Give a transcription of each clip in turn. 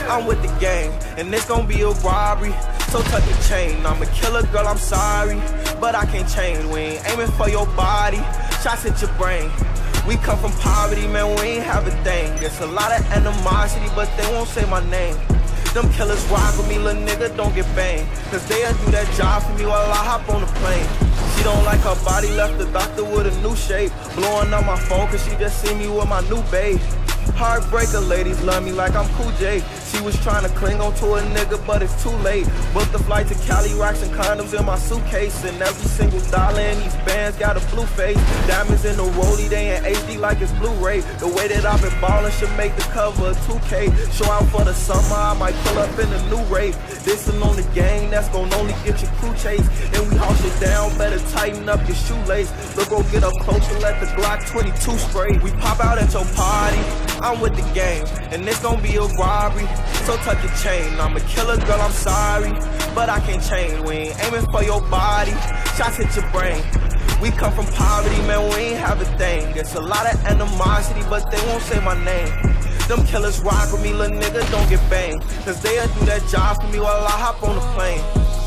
I'm with the gang, and it's gonna be a robbery. So tuck your chain, I'm a killer, girl, I'm sorry, but I can't change. We ain't aiming for your body, shots hit your brain. We come from poverty, man, we ain't have a thing. There's a lot of animosity, but they won't say my name. Them killers rock with me, little nigga, don't get banged. Cause they'll do that job for me while I hop on the plane. She don't like her body, left the doctor with a new shape. Blowing up my phone cause she just see me with my new babe. Heartbreaker, ladies love me like I'm Cool J. She was trying to cling on to a nigga, but it's too late. Booked the flight to Cali, rocks and condoms in my suitcase. And every single dollar in these bands got a blue face. Diamonds in the rollie, they in HD like it's Blu-ray. The way that I've been ballin' should make the cover of 2K. Show out for the summer, I might pull up in a new rave. Dissin' on the gang, that's gon' only get your crew chase. Then we house it down, better tighten up your shoelace. Look, go get up close and let the Glock 22 spray. We pop out at your party, I'm with the gang, and it's gon' be a robbery. So tuck your chain, I'm a killer, girl, I'm sorry, but I can't change. We ain't aiming for your body, shots hit your brain. We come from poverty, man, we ain't have a thing. There's a lot of animosity, but they won't say my name. Them killers rock with me, little nigga, don't get banged. Cause they'll do that job for me while I hop on the plane.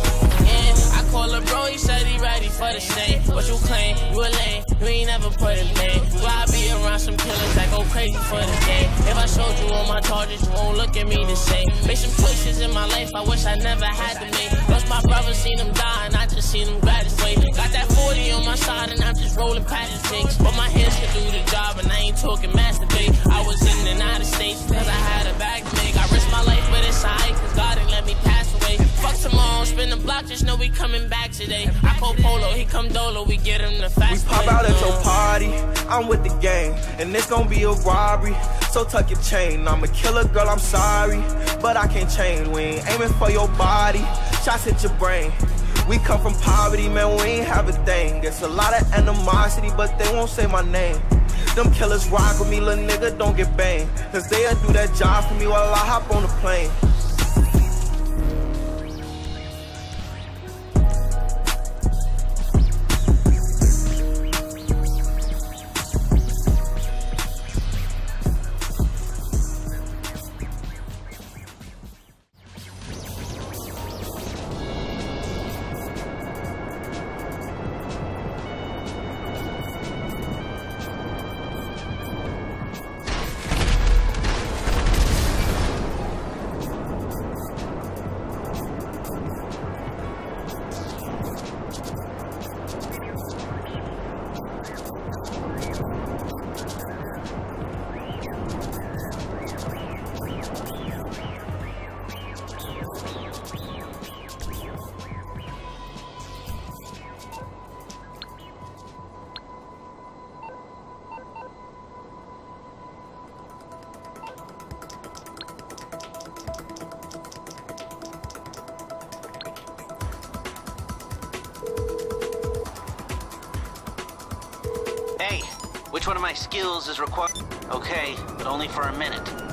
I call a bro, he said he ready for the same. What you claim? You a lame, you ain't never put a name. Why I be around some killers that go crazy for the game? If I showed you all my charges, you won't look at me the same. Made some choices in my life I wish I never had to make. Lost my brother, seen him die, and I just seen him graduate. Got that 40 on my side, and I'm just rolling past the takes. But my hands can do the job, and I ain't talking masturbate. I was in and out of states, cause I had a bag to make. I risked my life, but it's alright, cause God ain't let me pass away. Fuck tomorrow, spin the block, just know we coming back today. I call Polo, he come Dolo, we get him the fast. We pop out at your party, I'm with the gang, and it's gon' be a robbery. So tuck your chain, I'm a killer, girl, I'm sorry, but I can't change. We ain't aiming for your body, shots hit your brain. We come from poverty, man, we ain't have a thing. There's a lot of animosity, but they won't say my name. Them killers rock with me, little nigga, don't get banged. Cause they'll do that job for me while I hop on the plane. Hey, which one of my skills is required? Okay, but only for a minute.